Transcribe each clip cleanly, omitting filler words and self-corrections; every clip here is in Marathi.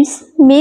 फ्रेंड्स, मी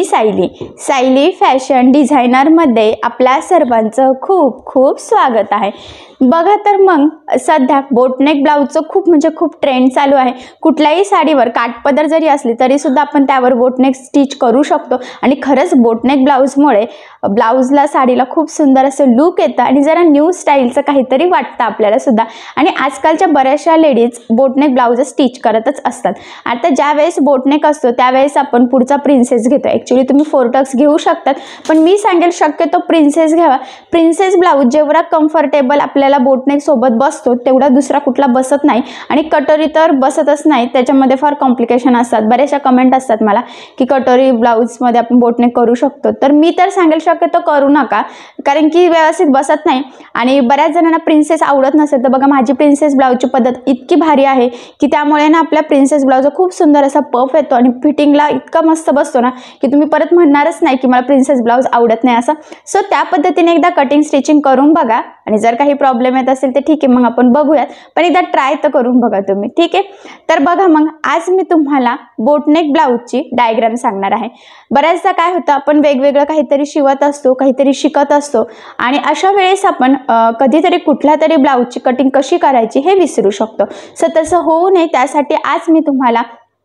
सायली फॅशन डिझायनरमध्ये आपल्या सर्वांचं खूप खूप स्वागत आहे। बघा तर मग सध्या बोटनेक ब्लाउजचं खूप ट्रेंड चालू आहे। कुठल्याही साडीवर काठपदर जरी असली तरी सुद्धा आपण त्यावर बोटनेक स्टिच करू शकतो आणि खरंच बोटनेक ब्लाउजमुळे ब्लाउजला साडीला खूप सुंदर असं लुक येतं आणि जरा न्यू स्टाईलचं काहीतरी वाटतं आपल्याला सुद्धा। आणि आजकालच्या बऱ्याचशा लेडीज बोटनेक ब्लाउज स्टिच करतच असतात। आता ज्या वेळेस बोटनेक असतो त्यावेळेस आपण पुढचा प्रिन्सेस घेतो। ॲक्च्युअली तुम्ही फोर टक्स घेऊ शकतात, पण मी सांगेल शक्यतो प्रिन्सेस घ्यावा। प्रिन्सेस ब्लाउज जेवढा कम्फर्टेबल आपल्याला बोटनेक सोबत बसतो तेवढा दुसरा कुठला बसत नाही आणि कटोरी तर बसतच नाही, त्याच्यामध्ये फार कॉम्प्लिकेशन असतात। बऱ्याचशा कमेंट असतात मला की कटोरी ब्लाउजमध्ये आपण बोटनेक करू शकतो, तर मी तर सांगेल शक्यतो करू नका, कारण की व्यवस्थित बसत नाही आणि बऱ्याच जणांना प्रिन्सेस आवडत नसेल। तर बघा माझी प्रिन्सेस ब्लाउजची पद्धत इतकी भारी आहे की त्यामुळे ना आपल्या प्रिन्सेस ब्लाउज खूप सुंदर असा पफ येतो आणि फिटिंगला इतका मस्त बसतो ना की तुम्ही परत म्हणणारच नाही की मला प्रिन्सेस ब्लाउज आवडत नाही असं। सो त्या पद्धतीने एकदा कटिंग स्टिचिंग करून बघा आणि जर काही प्रॉब्लेम येत असेल तर ठीक आहे, मग आपण बघूयात, पण एकदा ट्राय तर करून बघा तुम्ही, ठीक आहे। तर बघा मग आज मी तुम्हाला बोटनेक ब्लाउजची डायग्राम सांगणार आहे। बऱ्याचदा काय होतं, आपण वेगवेगळं काहीतरी शिवत असतो, काहीतरी शिकत असतो आणि अशा वेळेस आपण कधीतरी कुठल्या तरी ब्लाउजची कटिंग कशी करायची हे विसरू शकतो। सो तसं होऊ नये त्यासाठी आज मी तुम्हाला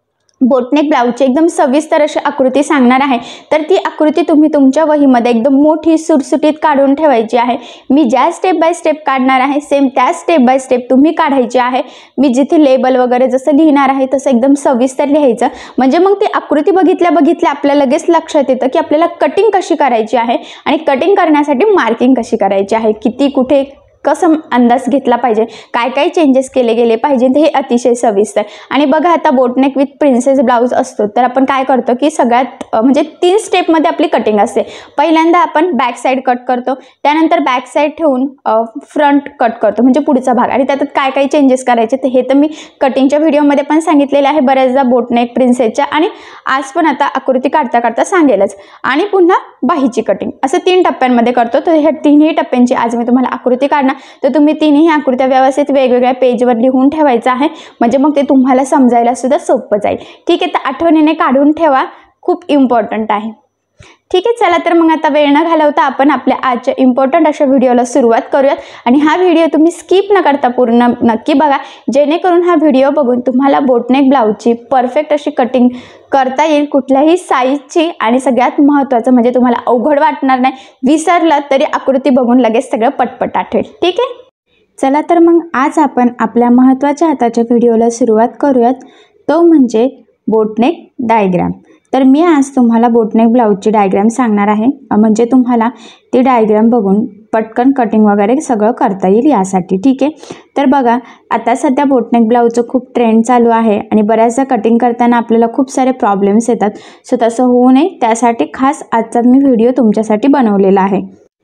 बोटनेक ब्लाउजची एकदम सविस्तर अशी आकृती सांगणार आहे। तर ती आकृती तुम्ही तुमच्या वहीमध्ये एकदम मोठी सुटसुटीत काढून ठेवायची आहे। मी ज्या स्टेप बाय स्टेप काढणार आहे सेम त्या स्टेप बाय स्टेप तुम्ही काढायची आहे। मी जिथे लेबल वगैरे जसं लिहिणार आहे तसं एकदम सविस्तर लिहायचं, म्हणजे मग ती आकृती बघितल्या आपल्याला लगेच लक्षात येतं की आपल्याला कटिंग कशी करायची आहे आणि कटिंग करण्यासाठी मार्किंग कशी करायची आहे, किती कुठे कसं अंदाज घेतला पाहिजे, काय काय चेंजेस केले गेले पाहिजे, हे अतिशय सविस्तर। आणि बघा आता बोटनेक विथ प्रिन्सेस ब्लाउज असतो तर आपण काय करतो की सगळ्यात म्हणजे 3 स्टेपमध्ये आपली कटिंग असते। पहिल्यांदा आपण बॅक साईड कट करतो, त्यानंतर बॅक साईड ठेवून फ्रंट कट करतो म्हणजे पुढचा भाग, आणि त्यात काय काय चेंजेस करायचे ते हे तर मी कटिंगच्या व्हिडिओमध्ये पण सांगितलेलं आहे बऱ्याचदा बोटनेक प्रिन्सेसच्या, आणि आज पण आता आकृती काढता काढता सांगेलच। आणि पुन्हा बाहीची कटिंग असं 3 टप्प्यांमध्ये करतो। तर ह्या 3ही टप्प्यांची आज मी तुम्हाला आकृती काढणार, तर तुम्ही 3ही आकृत्या व्यवस्थित वेगवेगळ्या पेजवर लिहून ठेवायचं आहे, म्हणजे मग ते तुम्हाला समजायला सुद्धा सोपं जाईल, ठीक आहे। तर आठवणीने काढून ठेवा, खूप इम्पॉर्टंट आहे, ठीक आहे। चला तर मग आता वेळ न घालवता आपण आपल्या आजच्या इम्पॉर्टंट अशा व्हिडिओला सुरुवात करूयात। आणि हा व्हिडिओ तुम्ही स्किप न करता पूर्ण नक्की बघा, जेणेकरून हा व्हिडिओ बघून तुम्हाला बोटनेक ब्लाउजची परफेक्ट अशी कटिंग करता येईल कुठल्याही साईजची, आणि सगळ्यात महत्त्वाचं म्हणजे तुम्हाला अवघड वाटणार नाही, विसरलं तरी आकृती बघून लगेच सगळं पटपट आठवेल, ठीक आहे। चला तर मग आज आपण आपल्या महत्त्वाच्या आताच्या व्हिडिओला सुरुवात करूयात, तो म्हणजे बोटनेक डायग्राम। तर मी आज तुम्हाला बोटनेक ब्लाउजची डायग्राम सांगणार आहे, म्हणजे तुम्हाला ती डायग्राम बघून पटकन कटिंग वगैरे सगळं करता येईल यासाठी, ठीक आहे। तर बघा आता सध्या बोटनेक ब्लाउजचं खूप ट्रेंड चालू आहे आणि बऱ्याचदा कटिंग करताना आपल्याला खूप सारे प्रॉब्लेम्स येतात। सो तसं होऊ नये त्यासाठी खास आजचा मी व्हिडिओ तुमच्यासाठी बनवलेला आहे।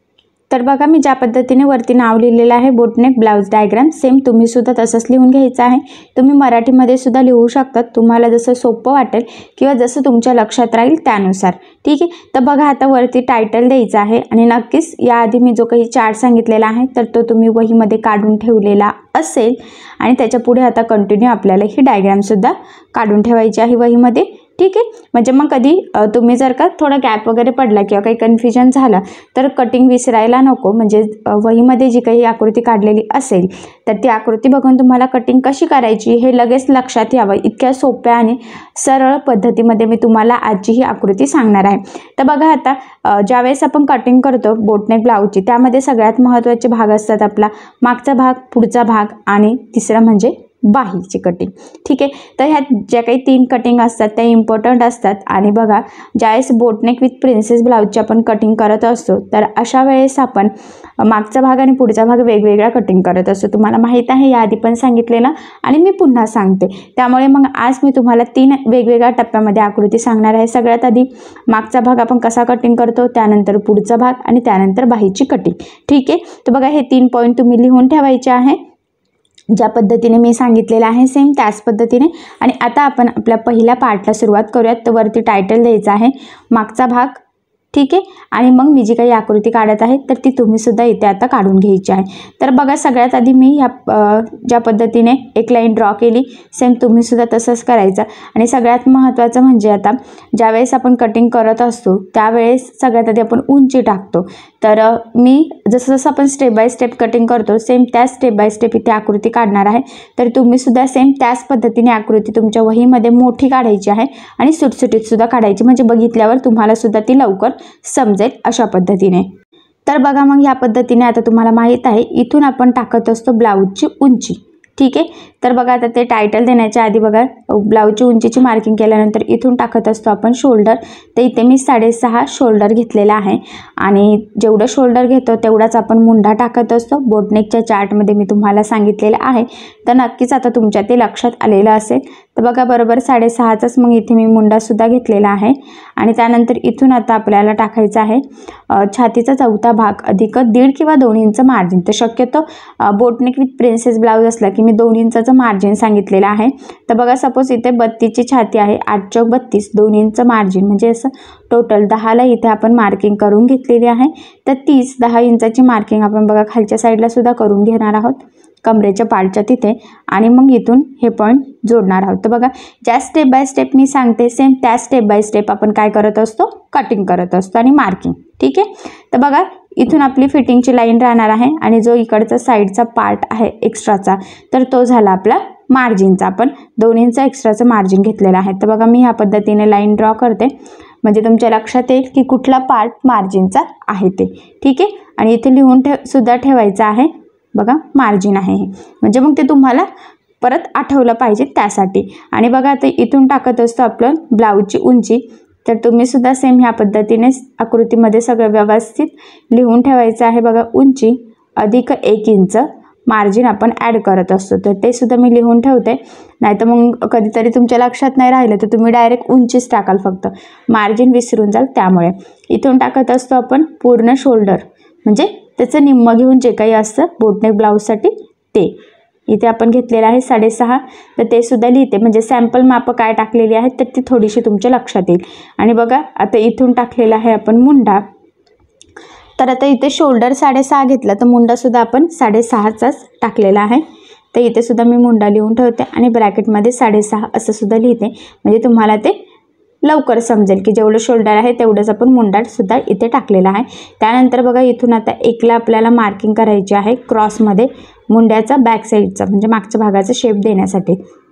तर बघा मी ज्या पद्धतीने वरती नाव लिहिलेलं आहे बोटनेक ब्लाउज डायग्राम, सेम तुम्ही सुद्धा तसंच लिहून घ्यायचं आहे। तुम्ही मराठीमध्ये सुद्धा लिहू शकतात, तुम्हाला जसं सोपं वाटेल किंवा जसं तुमच्या लक्षात राहील त्यानुसार, ठीक आहे। तर बघा आता वरती टायटल द्यायचं आहे आणि नक्कीच याआधी मी जो काही चार्ट सांगितलेला आहे तर तो तुम्ही वहीमध्ये काढून ठेवलेला असेल, आणि त्याच्या पुढे आता कंटिन्यू आपल्याला ही डायग्राम सुद्धा काढून ठेवायची आहे वहीमध्ये, ठीक आहे। म्हणजे मग कधी तुम्ही जर का थोडा गॅप वगैरे पडला किंवा काही कन्फ्युजन झालं तर कटिंग विसरायला नको, म्हणजे वहीमध्ये जी काही आकृती काढलेली असेल तर ती आकृती बघून तुम्हाला कटिंग कशी करायची हे लगेच लक्षात यावं, इतक्या सोप्या आणि सरळ पद्धतीमध्ये मी तुम्हाला आजची ही आकृती सांगणार आहे। तर बघा आता ज्यावेळेस आपण कटिंग करतो बोटनेक ब्लाउजची त्यामध्ये सगळ्यात महत्त्वाचे भाग असतात आपला मागचा भाग, पुढचा भाग आणि तिसरा म्हणजे बाहीची कटिंग, ठीक आहे। तर ह्यात ज्या काही 3 कटिंग असतात त्या इम्पॉर्टंट असतात। आणि बघा ज्यावेळेस बोटनेक विथ प्रिन्सेस ब्लाउजची आपण कटिंग करत असतो तर अशा वेळेस आपण मागचा भाग आणि पुढचा भाग वेगवेगळ्या कटिंग करत असतो, तुम्हाला माहीत आहे, याआधी पण सांगितलेलं आणि मी पुन्हा सांगते। त्यामुळे मग आज मी तुम्हाला 3 वेगवेगळ्या टप्प्यामध्ये आकृती सांगणार आहे। सगळ्यात आधी मागचा भाग आपण कसा कटिंग करतो, त्यानंतर पुढचा भाग आणि त्यानंतर बाहीची कटिंग, ठीक आहे। तर बघा हे 3 पॉईंट तुम्ही लिहून ठेवायचे आहे ज्या पद्धतीने मी सांगितलेलं आहे सेम त्याच पद्धतीने। आणि आता आपण आपल्या पहिल्या पार्टला सुरुवात करूयात। तर वरती टायटल द्यायचं आहे मागचा भाग ठीक आहे. आणि मग मी जी काही आकृती काढत आहे तर ती तुम्ही सुद्धा इथे आता काढून घ्यायची आहे. तर बघा सगळ्यात आधी मी ज्या पद्धतीने एक लाईन ड्रॉ केली सेम तुम्ही सुद्धा तसंच करायचं. आणि सगळ्यात महत्त्वाचं म्हणजे आता ज्यावेळेस आपण कटिंग करत असतो त्यावेळेस सगळ्यात आधी आपण उंची टाकतो. तर मी जसं जसं आपण स्टेप बाय स्टेप कटिंग करतो सेम त्याच स्टेप बाय स्टेप इथे आकृती काढणार आहे. तर तुम्ही सुद्धा सेम त्याच पद्धतीने आकृती तुमच्या वहीमध्ये मोठी काढायची आहे आणि सुटसुटीत सुद्धा काढायची, म्हणजे बघितल्यावर तुम्हाला सुद्धा ती लवकर समजेल अशा पद्धतीने. तर बघा मग ह्या पद्धतीने आता तुम्हाला माहीत आहे इथून आपण टाकत असतो ब्लाऊजची उंची. ठीक आहे. तर बघा आता ते टायटल देण्याच्या आधी बघा ब्लाऊजची उंचीची मार्किंग केल्यानंतर इथून टाकत असतो आपण शोल्डर. तर इथे मी 6.5 शोल्डर घेतलेला आहे आणि जेवढं शोल्डर घेतो तेवढाच आपण मुंडा टाकत असतो. बोटनेकच्या चार्टमध्ये मी तुम्हाला सांगितलेलं आहे. तर नक्कीच आता तुमच्या ते लक्षात आलेलं असेल. तर बघा बरोबर 6.5च मग इथे मी मुंडासुद्धा घेतलेला आहे. आणि त्यानंतर इथून आता आपल्याला टाकायचं आहे छातीचा चौथा भाग अधिक 1.5 किंवा 2 इंच मार्जिन. तर शक्यतो बोटनेक विथ प्रिन्सेस ब्लाऊज असला की मी 2 इंचाचं मार्जिन सांगितलेलं आहे. तर बघा सपोज इथे 32ची छाती आहे, 8 चौक 32, 2 इंच मार्जिन म्हणजे असं टोटल 10ला इथे आपण मार्किंग करून घेतलेली आहे. तर 10 इंचाची मार्किंग आपण बघा खालच्या साईडला सुद्धा करून घेणार आहोत कमरेच्या पाठच्या तिथे. आणि मग इथून हे पॉईंट जोडणार आहोत. तर बघा ज्या स्टेप बाय स्टेप मी सांगते सेम त्या स्टेप बाय स्टेप आपण काय करत असतो कटिंग करत असतो आणि मार्किंग. ठीक आहे. तर बघा इथून आपली फिटिंगची लाईन राहणार आहे आणि जो इकडचा साईडचा पार्ट आहे एक्स्ट्राचा तर तो झाला आपला मार्जिनचा. आपण 2 इंच एक्स्ट्राचं मार्जिन घेतलेलं आहे. तर बघा मी ह्या पद्धतीने लाईन ड्रॉ करते म्हणजे तुमच्या लक्षात येईल की कुठला पार्ट मार्जिनचा आहे ते. ठीक आहे. आणि इथे लिहून सुद्धा ठेवायचं आहे बघा मार्जिन आहे हे, म्हणजे मग ते तुम्हाला परत आठवलं पाहिजे त्यासाठी. आणि बघा आता इथून टाकत असतो आपण ब्लाऊजची उंची. तर तुम्ही सुद्धा सेम ह्या पद्धतीने आकृतीमध्ये सगळं व्यवस्थित लिहून ठेवायचं आहे. बघा उंची अधिक 1 इंच मार्जिन आपण ॲड करत असतो. तर ते सुद्धा मी लिहून ठेवते, नाहीतर मग कधीतरी तुमच्या लक्षात नाही राहिलं तर तुम्ही डायरेक्ट उंचीच टाकाल, फक्त मार्जिन विसरून जाल. त्यामुळे इथून टाकत असतो आपण पूर्ण शोल्डर म्हणजे त्याचं निम्म घेऊन जे काही असतं बोटनेक ब्लाऊजसाठी ते इथे आपण घेतलेलं आहे 6.5. तर ते सुद्धा लिहिते म्हणजे सॅम्पल मापं काय टाकलेली आहेत तर ती थोडीशी तुमच्या लक्षात येईल. आणि बघा आता इथून टाकलेला आहे आपण मुंडा. तर आता इथे शोल्डर 6.5 घेतला तर मुंडासुद्धा आपण 6.5चाच टाकलेला आहे. तर इथे सुद्धा मी मुंडा लिहून ठेवते आणि ब्रॅकेटमध्ये 6.5 असं सुद्धा लिहिते म्हणजे तुम्हाला ते लवकर समजेल की जेवढं शोल्डर आहे तेवढंच आपण मुंडासुद्धा इथे टाकलेला आहे. त्यानंतर बघा इथून आता एकला आपल्याला मार्किंग करायची आहे क्रॉसमध्ये मुंड्याचा बॅक साईडचा म्हणजे मागच्या भागाचा शेप देण्यासाठी.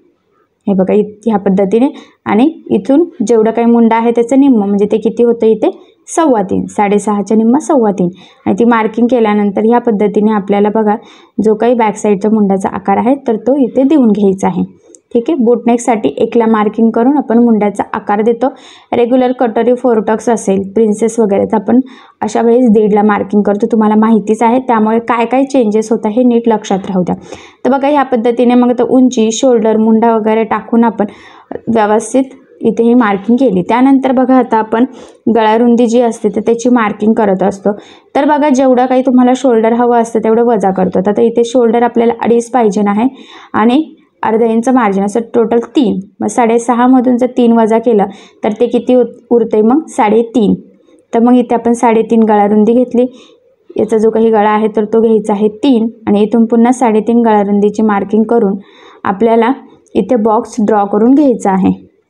हे बघा ह्या पद्धतीने. आणि इथून जेवढं काही मुंडा आहे त्याचं निम्म म्हणजे ते किती होतं इथे 3.25, 6.5च्या निम्म 3.25. आणि ती मार्किंग केल्यानंतर ह्या पद्धतीने आपल्याला बघा जो काही बॅक साईडचा मुंडाचा आकार आहे तर तो इथे देऊन घ्यायचा आहे. ठीक आहे. बोटनेकसाठी एकला मार्किंग करून आपण मुंड्याचा आकार देतो. रेग्युलर कटोरी 4 टक्स असेल प्रिन्सेस वगैरे तर आपण अशा वेळेस 1.5ला मार्किंग करतो. तुम्हाला माहितीच आहे त्यामुळे काय काय चेंजेस होतात हे नीट लक्षात राहू द्या. तर बघा ह्या पद्धतीने मग तर उंची शोल्डर मुंडा वगैरे टाकून आपण व्यवस्थित इथे ही मार्किंग केली. त्यानंतर बघा आता आपण गळारुंदी जी असते तर त्याची मार्किंग करत असतो. तर बघा जेवढं काही तुम्हाला शोल्डर हवं असतं तेवढं वजा करतो. तर इथे शोल्डर आपल्याला 2.5 पाहिजे आहे आणि अर्धा इंच मार्जिन असं टोटल 3. मग 6.5मधून जर 3 वजा केलं तर ते किती उरते मग 3.5. तर मग इथे आपण 3.5 गळारुंदी घेतली. याचा जो काही गळा आहे तर तो घ्यायचा आहे 3 आणि इथून पुन्हा 3.5 गळारुंदीची मार्किंग करून आपल्याला इथे बॉक्स ड्रॉ करून घ्यायचा आहे.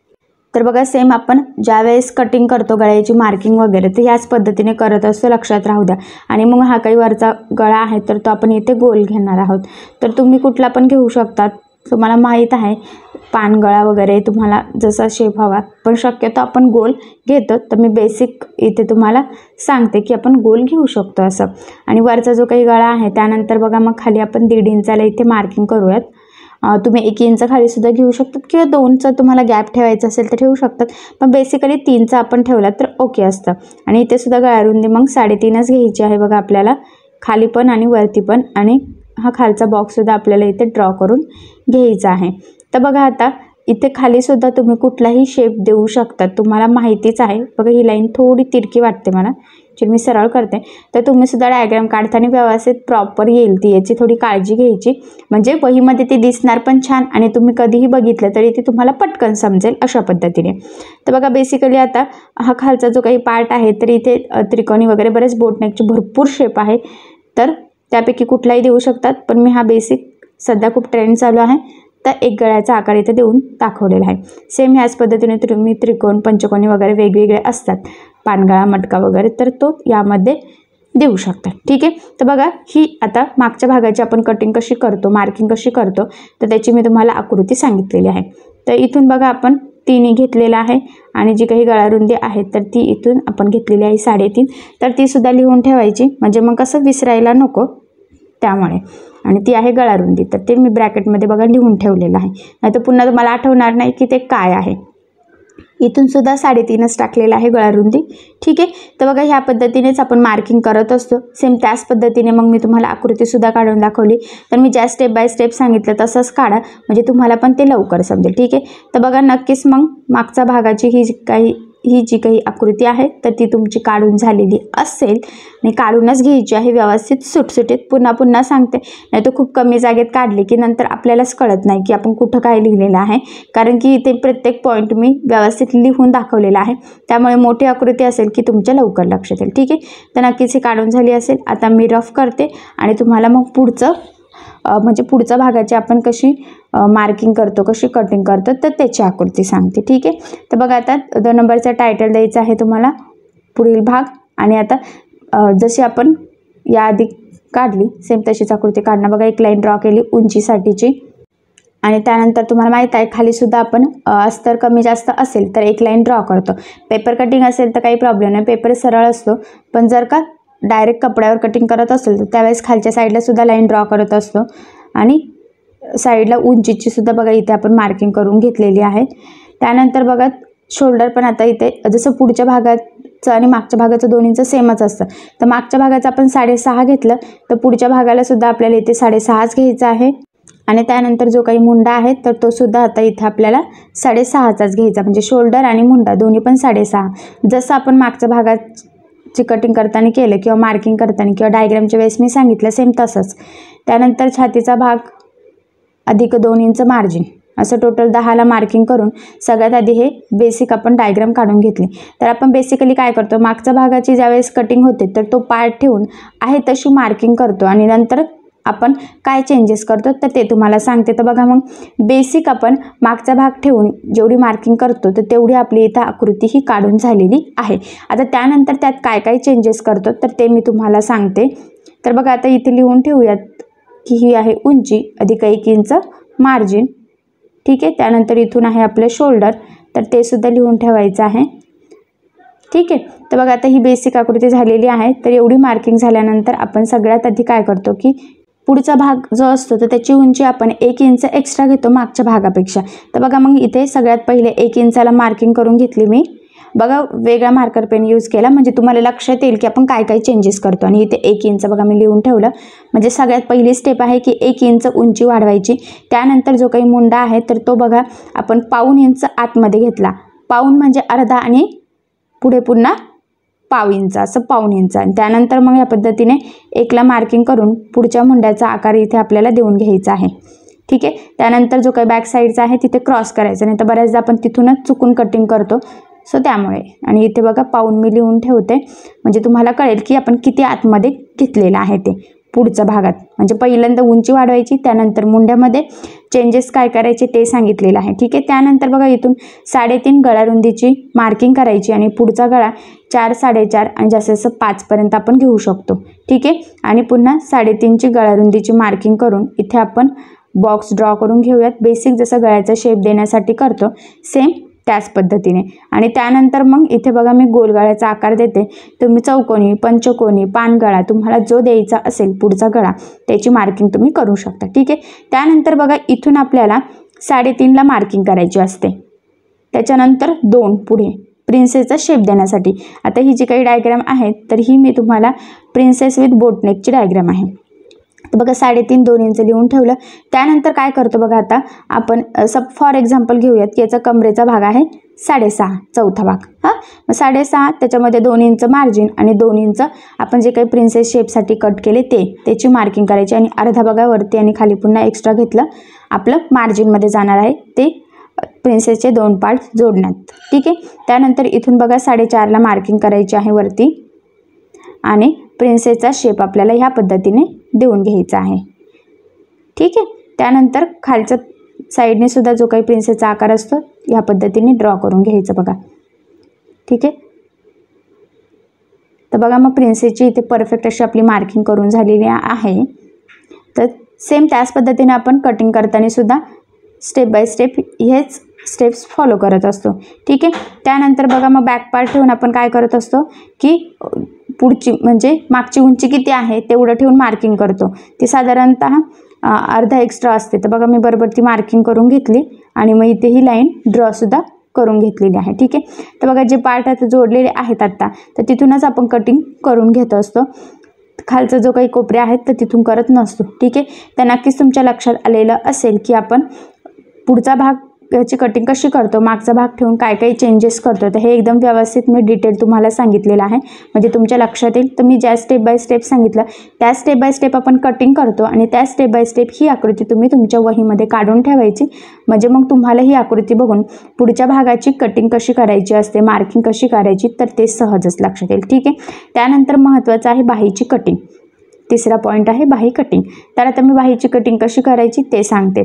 तर बघा सेम आपण ज्या वेळेस कटिंग करतो गळ्याची मार्किंग वगैरे तर ह्याच पद्धतीने करत असतो, लक्षात राहू द्या. आणि मग हा काही वरचा गळा आहे तर तो आपण इथे गोल घेणार आहोत. तर तुम्ही कुठला पण घेऊ शकतात, तुम्हाला माहीत आहे पानगळा वगैरे तुम्हाला जसा शेप हवा, पण शक्यतो आपण गोल घेतो. तर मी बेसिक इथे तुम्हाला सांगते की आपण गोल घेऊ शकतो असं. आणि वरचा जो काही गळा आहे त्यानंतर बघा मग खाली आपण 1.5 इंचाला इथे मार्किंग करूयात. तुम्ही 1 इंच खाली सुद्धा घेऊ शकतात किंवा 2चा तुम्हाला गॅप ठेवायचा असेल तर ठेवू शकतात, पण बेसिकली 3चा आपण ठेवला तर ओके असतं. आणि इथे सुद्धा गळारुंदी मग 3.5च घ्यायची आहे बघा आपल्याला, खाली पण आणि वरती पण. आणि हा खालचा बॉक्ससुद्धा आपल्याला इथे ड्रॉ करून घ्यायचा आहे. तर बघा आता इथे खालीसुद्धा तुम्ही कुठलाही शेप देऊ शकता, तुम्हाला माहितीच आहे. बघा ही लाईन थोडी तिरकी वाटते मला, ॲक्च्युली मी सरळ करते, तर तुम्हीसुद्धा डायग्राम काढताना व्यवस्थित प्रॉपर येईल ती, याची थोडी काळजी घ्यायची, म्हणजे वहीमध्ये ती दिसणार पण छान आणि तुम्ही कधीही बघितलं तरी ते तुम्हाला पटकन समजेल अशा पद्धतीने. तर बघा बेसिकली आता हा खालचा जो काही पार्ट आहे तर इथे त्रिकोणी वगैरे बरेच बोटनेकचे भरपूर शेप आहे, तर त्यापैकी कुठलाही देऊ शकतात, पण मी हा बेसिक सध्या खूप ट्रेंड चालू आहे तर एक गळ्याचा आकार इथे देऊन दाखवलेला आहे. सेम ह्याच पद्धतीने तुम्ही त्रिकोण पंचकोनी वगैरे वेगवेगळे असतात, पानगळा मटका वगैरे, तर तो यामध्ये देऊ शकता. ठीक आहे. तर बघा ही आता मागच्या भागाची आपण कटिंग कशी करतो, मार्किंग कशी करतो, तर त्याची मी तुम्हाला आकृती सांगितलेली आहे. तर इथून बघा आपण 3 घेतलेला आहे आणि जी काही गळारुंदी आहे तर ती इथून आपण घेतलेली आहे 3.5, तर ती सुद्धा लिहून ठेवायची, म्हणजे मग कसं विसरायला नको त्यामुळे. आणि ती आहे गळारुंदी, तर ते मी ब्रॅकेटमध्ये बघा लिहून ठेवलेलं आहे, नाहीतर पुन्हा तुम्हाला आठवणार नाही की ते काय आहे. इथून सुद्धा 3.5च टाकलेलं आहे गळारुंदी. ठीक आहे. तर बघा ह्या पद्धतीनेच आपण मार्किंग करत असतो. सेम त्याच पद्धतीने मग मी तुम्हाला आकृतीसुद्धा काढून दाखवली, तर मी ज्या स्टेप बाय स्टेप सांगितलं तसंच काढा, म्हणजे तुम्हाला पण ते लवकर समजेल. ठीक आहे. तर बघा नक्कीच मग मागच्या भागाची ही जी काही आकृती आहे तर ती तुमची काढून झालेली असेल आणि काढूनच घ्यायची आहे व्यवस्थित सुटसुटीत. पुन्हा सांगते, नाही तर खूप कमी जागेत काढली की नंतर आपल्यालाच कळत नाही की आपण कुठं काय लिहिलेलं आहे, कारण की इथे प्रत्येक पॉईंट मी व्यवस्थित लिहून दाखवलेला आहे, त्यामुळे मोठी आकृती असेल की तुमच्या लवकर लक्षात येईल. ठीक आहे. तर नक्कीच ही काढून झाली असेल. आता मी रफ करते आणि तुम्हाला मग पुढच्या भागाची आपण कशी मार्किंग करतो, कशी कटिंग करतो, तर त्याची आकृती सांगते. ठीक आहे. तर बघा आता 2 नंबरचा टायटल द्यायचा आहे तुम्हाला, पुढील भाग, आणि आता जशी आपण याआधी काढली सेम तशीच आकृती काढणं. बघा एक लाईन ड्रॉ केली उंचीसाठीची, आणि त्यानंतर तुम्हाला माहीत आहे खालीसुद्धा आपण अस्तर कमी जास्त असेल तर एक लाईन ड्रॉ करतो. पेपर कटिंग असेल तर काही प्रॉब्लेम नाही, पेपर सरळ असतो, पण जर का डायरेक्ट कपड्यावर कटिंग करत असेल तर त्यावेळेस खालच्या साईडला सुद्धा लाईन ड्रॉ करत असतो, आणि साईडला उंचीची सुद्धा बघा इथे आपण मार्किंग करून घेतलेली आहे. त्यानंतर बघा शोल्डर पण आता इथे जसं पुढच्या भागाचं आणि मागच्या भागाचं दोन्हीचं सेमच असतं, तर मागच्या भागाचं आपण 6.5 घेतलं तर पुढच्या भागाला सुद्धा आपल्याला इथे 6.5च घ्यायचं आहे, आणि त्यानंतर जो काही मुंडा आहे तर तो सुद्धा आता इथे आपल्याला 6.5चाच घ्यायचा, म्हणजे शोल्डर आणि मुंडा दोन्ही पण 6.5. जसं आपण मागच्या भागाची कटिंग करताना केलं किंवा मार्किंग करताना किंवा डायग्रामच्या वेळेस मी सांगितलं सेम तसंच. त्यानंतर छातीचा भाग अधिक 2 इंच मार्जिन, असं टोटल 10ला मार्किंग करून सगळ्यात आधी हे बेसिक आपण डायग्राम काढून घेतली. तर आपण बेसिकली काय करतो, मागच्या भागाची ज्यावेळेस कटिंग होते तर तो पार्ट ठेवून आहे तशी मार्किंग करतो, आणि नंतर आपण काय चेंजेस करतो तर ते तुम्हाला सांगते. तर बघा मग बेसिक आपण मागचा भाग ठेवून जेवढी मार्किंग करतो तर तेवढी आपली इथं आकृती ही काढून झालेली आहे. आता त्यानंतर त्यात काय काय चेंजेस करतो तर ते मी तुम्हाला सांगते. तर बघा आता इथे लिहून ठेवूयात की ही आहे उंची अधिक 1 इंच मार्जिन. ठीक आहे. त्यानंतर इथून आहे आपलं शोल्डर, तर ते सुद्धा लिहून ठेवायचं आहे. ठीक आहे. तर बघा आता ही बेसिक आकृती झालेली आहे. तर एवढी मार्किंग झाल्यानंतर आपण सगळ्यात आधी काय करतो की पुढचा भाग जो असतो तर त्याची उंची आपण 1 इंच एक्स्ट्रा घेतो मागच्या भागापेक्षा. तर बघा मग इथे सगळ्यात पहिले 1 इंचाला मार्किंग करून घेतली मी. बघा वेगळा मार्कर पेन यूज केला, म्हणजे तुम्हाला लक्षात येईल की आपण काय काय चेंजेस करतो. आणि इथे 1 इंच बघा मी लिहून ठेवलं, म्हणजे सगळ्यात पहिली स्टेप आहे की 1 इंच उंची वाढवायची. त्यानंतर जो काही मुंडा आहे तर तो बघा आपण 1/2 इंच आतमध्ये घेतला. पाऊण म्हणजे अर्धा, आणि पुढे पुन्हा 1/2 इंच, असं 1/2 इंच. आणि त्यानंतर मग या पद्धतीने 1ला मार्किंग करून पुढच्या मुंड्याचा आकार इथे आपल्याला देऊन घ्यायचा आहे. ठीक आहे. त्यानंतर जो काही बॅक साईडचा आहे तिथे क्रॉस करायचा, नाही तर बऱ्याचदा आपण तिथूनच चुकून कटिंग करतो, सो त्यामुळे. आणि इथे बघा पाऊण मी लिहून ठेवते, म्हणजे तुम्हाला कळेल की आपण किती आतमध्ये घेतलेलं आहे ते पुढच्या भागात. म्हणजे पहिल्यांदा उंची वाढवायची, त्यानंतर मुंड्यामध्ये चेंजेस काय करायचे ते सांगितलेलं आहे. ठीक आहे. त्यानंतर बघा इथून 3.5 गळारुंदीची मार्किंग करायची, आणि पुढचा गळा 4, 4.5 आणि जास्त जसं 5पर्यंत आपण घेऊ शकतो. ठीक आहे. आणि पुन्हा 3.5ची गळारुंदीची मार्किंग करून इथे आपण बॉक्स ड्रॉ करून घेऊयात. बेसिक जसं गळ्याचा शेप देण्यासाठी करतो सेम त्याच पद्धतीने. आणि त्यानंतर मग इथे बघा मी गोलगळ्याचा आकार देते. तुम्ही चौकोनी, पंचकोनी, पानगळा तुम्हाला जो द्यायचा असेल पुढचा गळा त्याची मार्किंग तुम्ही करू शकता. ठीक आहे. त्यानंतर बघा इथून आपल्याला 3.5ला मार्किंग करायची असते, त्याच्यानंतर 2 पुढे प्रिन्सेसचा शेप देण्यासाठी. आता ही जी काही डायग्राम आहे तर ही मी तुम्हाला प्रिन्सेस विथ बोटनेकची डायग्राम आहे. तर बघा 3.5 2 इंच लिहून ठेवलं. त्यानंतर काय करतो बघा, आता आपण फॉर एक्झाम्पल घेऊयात की याचा कमरेचा भाग आहे 6.5 चौथा भाग. मग 6.5 त्याच्यामध्ये 2 इंच मार्जिन आणि 2 इंच आपण जे काही प्रिन्सेस शेपसाठी कट केले त्याची मार्किंग करायची आणि अर्धा बघा वरती आणि खाली पुन्हा एक्स्ट्रा घेतलं आपलं मार्जिनमध्ये जाणार आहे ते प्रिन्सेसचे 2 पार्ट जोडण्यात. ठीक आहे. त्यानंतर इथून बघा 4.5ला मार्किंग करायची आहे वरती आणि प्रिन्सेसचा शेप आपल्याला ह्या पद्धतीने देऊन घ्यायचा आहे. ठीक आहे. त्यानंतर खालच्या साईडने सुद्धा जो काही प्रिन्सेसचा आकार असतो ह्या पद्धतीने ड्रॉ करून घ्यायचं बघा. ठीक आहे. तर बघा मग प्रिन्सेसची इथे परफेक्ट अशी आपली मार्किंग करून झालेली आहे. तर सेम त्याच पद्धतीने आपण कटिंग करताना सुद्धा स्टेप बाय स्टेप हेच स्टेप्स फॉलो करत असतो. ठीक आहे. त्यानंतर बघा मग बॅक पार्ट ठेवून आपण काय करत असतो की पुढची म्हणजे मागची उंची किती आहे तेवढं ठेवून मार्किंग करतो. ती साधारणतः अर्धा एक्स्ट्रा असते. तर बघा मी बरोबर ती मार्किंग करून घेतली आणि मग इथे ही लाईन ड्रॉसुद्धा करून घेतलेली आहे. ठीक आहे. तर बघा जे पार्ट आता जोडलेले आहेत आत्ता तर तिथूनच आपण कटिंग करून घेत असतो. खालचा जो काही कोपरे आहेत तर तिथून करत नसतो. ठीक आहे. तर नक्कीच तुमच्या लक्षात आलेलं असेल की आपण पुढचा भाग याची कटिंग कशी करतो, मागचा भाग ठेवून काय काही चेंजेस करतो. तर हे एकदम व्यवस्थित मी डिटेल तुम्हाला सांगितलेलं आहे म्हणजे तुमच्या लक्षात येईल. तर मी ज्या स्टेप बाय स्टेप सांगितलं त्या स्टेप बाय स्टेप आपण कटिंग करतो आणि त्या स्टेप बाय स्टेप ही आकृती तुम्ही तुमच्या वहीमध्ये काढून ठेवायची म्हणजे मग तुम्हाला ही आकृती बघून पुढच्या भागाची कटिंग कशी करायची असते, मार्किंग कशी करायची तर ते सहजच लक्षात येईल. ठीक आहे. त्यानंतर महत्त्वाचं आहे बाहीची कटिंग. तिसरा पॉईंट आहे बाही कटिंग. तर आता मी बाहीची कटिंग कशी करायची ते सांगते.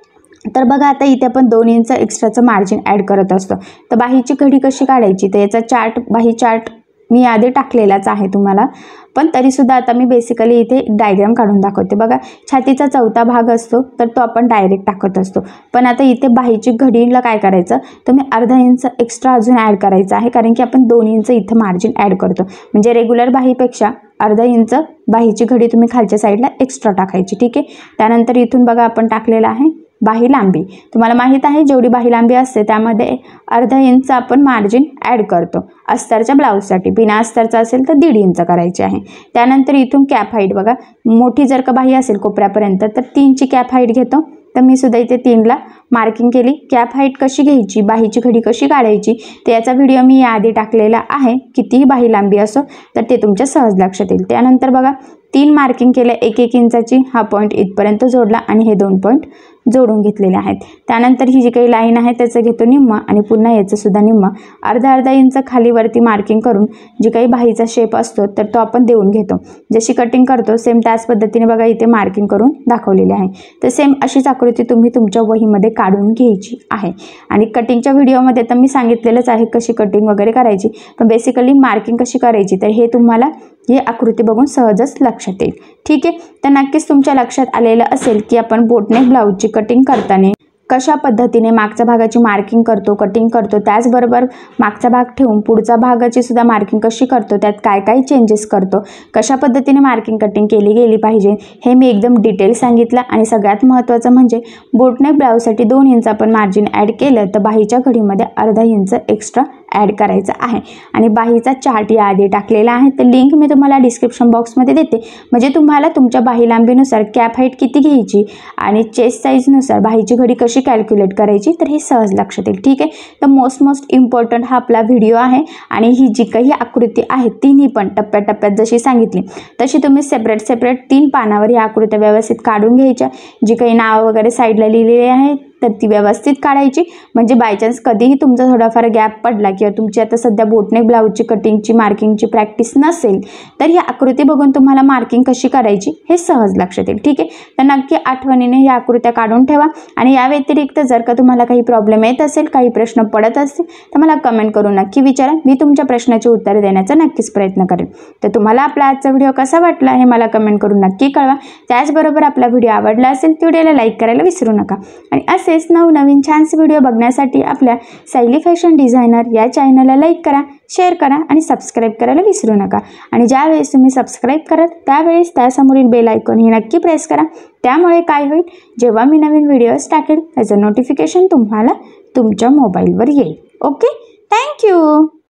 तर बघा आता इथे आपण 2 इंच एक्स्ट्राचं मार्जिन ॲड करत असतो. तर बाहीची घडी कशी काढायची तर याचा चार्ट बाही चार्ट मी आधी टाकलेलाच आहे तुम्हाला पण तरीसुद्धा आता मी बेसिकली इथे डायग्राम काढून दाखवते. बघा छातीचा चौथा भाग असतो तर तो आपण डायरेक्ट टाकत असतो पण आता इथे बाहीची घडीला काय करायचं तुम्ही अर्धा इंच एक्स्ट्रा अजून ॲड करायचं आहे कारण की आपण 2 इंच इथं मार्जिन ॲड करतो म्हणजे रेग्युलर बाहीपेक्षा अर्धा इंच बाहीची घडी तुम्ही खालच्या साईडला एक्स्ट्रा टाकायची. ठीक आहे. त्यानंतर इथून बघा आपण टाकलेलं आहे बाही लांबी. तुम्हाला माहीत आहे जेवढी बाही लांबी असते त्यामध्ये अर्धा इंच आपण मार्जिन ॲड करतो अस्तरच्या ब्लाऊजसाठी. बिना अस्तरचा असेल तर 1.5 इंच करायची आहे. त्यानंतर इथून कॅप हाईट बघा मोठी जर का बाही असेल कोपऱ्यापर्यंत तर 3ची कॅप हाईट घेतो. तर मी सुद्धा इथे 3ला मार्किंग केली. कॅप हाईट कशी घ्यायची बाहीची घडी कशी काढायची तर याचा व्हिडिओ मी याआधी टाकलेला आहे. कितीही बाही लांबी असो तर ते तुमच्या सहज लक्षात येईल. त्यानंतर बघा 3 मार्किंग केल्या 1-1 इंचाची हा पॉईंट इथपर्यंत जोडला आणि हे 2 पॉईंट जोडून घेतलेले आहेत. त्यानंतर ही जी काही लाईन आहे त्याचं घेतो निम्मा आणि पुन्हा याचं सुद्धा निम्मा अर्धा इंच खालीवरती मार्किंग करून जी काही बाहीचा शेप असतो तर तो आपण देऊन घेतो. जशी कटिंग करतो सेम त्याच पद्धतीने बघा इथे मार्किंग करून दाखवलेली आहे. तर सेम अशीच आकृती तुम्ही तुमच्या वहीमध्ये काढून घ्यायची आहे आणि कटिंगच्या व्हिडिओमध्ये तर मी सांगितलेलंच आहे कशी कटिंग वगैरे करायची पण बेसिकली मार्किंग कशी करायची तर हे तुम्हाला ही आकृती बघून सहजच लक्षात येईल. ठीक आहे. तर नक्कीच तुमच्या लक्षात आलेलं असेल की आपण बोटनेक ब्लाऊजची कटिंग करताना कशा पद्धतीने मागच्या भागाची मार्किंग करतो कटिंग करतो त्याचबरोबर मागचा भाग ठेवून पुढचा भागाची सुद्धा मार्किंग कशी करतो त्यात काय काय चेंजेस करतो कशा पद्धतीने मार्किंग कटिंग केली गेली पाहिजे हे मी एकदम डिटेल सांगितलं. आणि सगळ्यात महत्त्वाचं म्हणजे बोटनेक ब्लाऊजसाठी 2 इंच आपण मार्जिन ॲड केलं तर बाहीच्या घडीमध्ये अर्धा इंच एक्स्ट्रा ॲड करायचा आहे आणि बाहीचा चार्ट याआधी टाकलेला आहे तर लिंक मी तुम्हाला डिस्क्रिप्शन बॉक्समध्ये देते म्हणजे तुम्हाला तुमच्या बाही लांबीनुसार कॅप हाईट किती घ्यायची आणि चेस्ट साईजनुसार बाहीची घडी कशी कॅल्क्युलेट करायची तर हे सहज लक्षात येईल. ठीक आहे. तर मोस्ट इम्पॉर्टंट हा आपला व्हिडिओ आहे आणि ही जी काही आकृती आहे तिन्ही पण टप्प्याटप्प्यात जशी सांगितली तशी तुम्ही सेपरेट 3 पानावर ही आकृत्या व्यवस्थित काढून घ्यायच्या. जी काही नाव वगैरे साईडला लिहिलेली आहे तर ती व्यवस्थित काढायची म्हणजे बायचान्स कधीही तुमचा थोडाफार गॅप पडला किंवा तुमची आता सध्या बोटनेक ब्लाऊजची कटिंगची मार्किंगची प्रॅक्टिस नसेल तर ही आकृती बघून तुम्हाला मार्किंग कशी करायची हे सहज लक्षात येईल. ठीक आहे. तर नक्की आठवणीने ही आकृत्या काढून ठेवा आणि या व्यतिरिक्त जर का तुम्हाला काही प्रॉब्लेम येत असेल काही प्रश्न पडत असतील तर मला कमेंट करून नक्की विचारा. मी तुमच्या प्रश्नाची उत्तरे देण्याचा नक्कीच प्रयत्न करेन. तर तुम्हाला आपला आजचा व्हिडिओ कसा वाटला हे मला कमेंट करून नक्की कळवा. त्याचबरोबर आपला व्हिडिओ आवडला असेल तर व्हिडिओला लाईक करायला विसरू नका आणि असेच नवनवीन छानसे व्हिडिओ बघण्यासाठी आपल्या सायली फॅशन डिझायनर या चॅनलला लाईक करा शेअर करा आणि सबस्क्राईब करायला विसरू नका. आणि ज्यावेळेस तुम्ही सबस्क्राईब कराल त्यावेळेस त्यासमोरील बेल आयकॉन ही नक्की प्रेस करा. त्यामुळे काय होईल जेव्हा मी नवीन व्हिडिओज टाकेल त्याचं नोटिफिकेशन तुम्हाला तुमच्या मोबाईलवर येईल. ओके. थँक्यू.